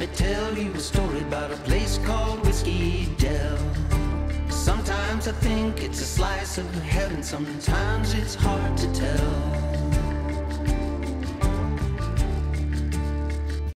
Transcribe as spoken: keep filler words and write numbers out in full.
me tell you a story about a place called Whiskey Dell. Sometimes I think it's a slice of heaven, sometimes it's hard to tell.